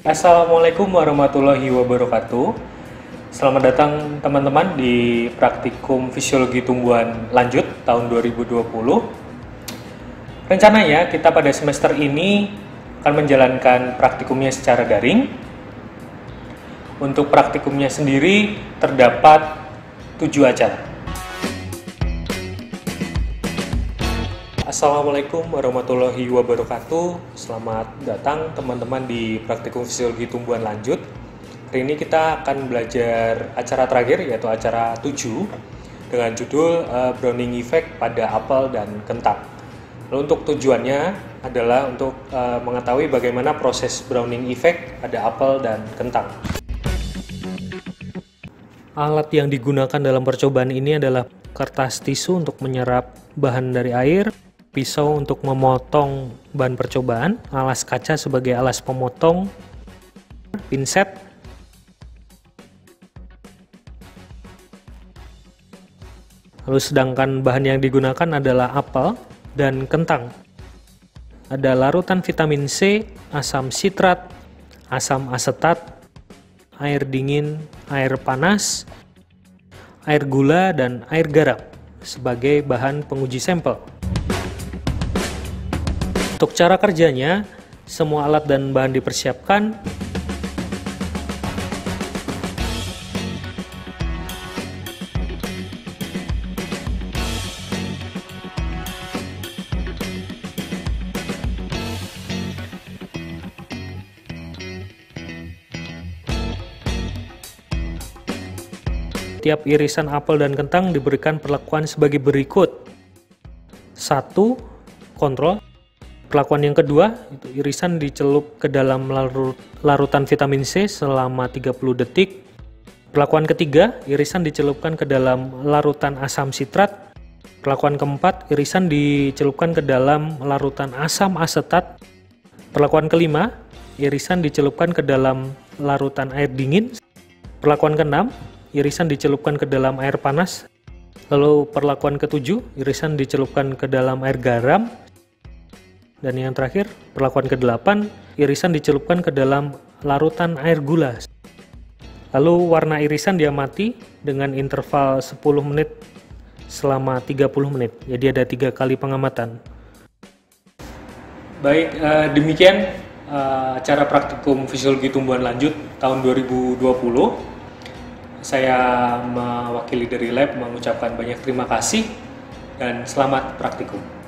Assalamualaikum warahmatullahi wabarakatuh. Selamat datang teman-teman di praktikum fisiologi tumbuhan lanjut tahun 2020. Rencananya kita pada semester ini akan menjalankan praktikumnya secara daring. Untuk praktikumnya sendiri terdapat 7 acara. Assalamualaikum warahmatullahi wabarakatuh. Selamat datang teman-teman di praktikum fisiologi tumbuhan lanjut. Hari ini kita akan belajar acara terakhir, yaitu acara 7 dengan judul Browning Effect pada apel dan kentang. Lalu untuk tujuannya adalah untuk mengetahui bagaimana proses Browning Effect pada apel dan kentang. Alat yang digunakan dalam percobaan ini adalah kertas tisu untuk menyerap bahan dari air, pisau untuk memotong bahan percobaan, alas kaca sebagai alas pemotong, pinset, lalu sedangkan bahan yang digunakan adalah apel dan kentang. Ada larutan vitamin C, asam sitrat, asam asetat, air dingin, air panas, air gula, dan air garam sebagai bahan penguji sampel. Untuk cara kerjanya, semua alat dan bahan dipersiapkan. Tiap irisan apel dan kentang diberikan perlakuan sebagai berikut. 1. Kontrol. Perlakuan yang kedua, itu irisan dicelup ke dalam larutan vitamin C selama 30 detik. Perlakuan ketiga, irisan dicelupkan ke dalam larutan asam sitrat. Perlakuan keempat, irisan dicelupkan ke dalam larutan asam asetat. Perlakuan kelima, irisan dicelupkan ke dalam larutan air dingin. Perlakuan keenam, irisan dicelupkan ke dalam air panas. Lalu perlakuan ketujuh, irisan dicelupkan ke dalam air garam. Dan yang terakhir, perlakuan ke-8, irisan dicelupkan ke dalam larutan air gula. Lalu warna irisan diamati dengan interval 10 menit selama 30 menit. Jadi ada 3 kali pengamatan. Baik, demikian acara praktikum fisiologi tumbuhan lanjut tahun 2020. Saya mewakili dari lab mengucapkan banyak terima kasih dan selamat praktikum.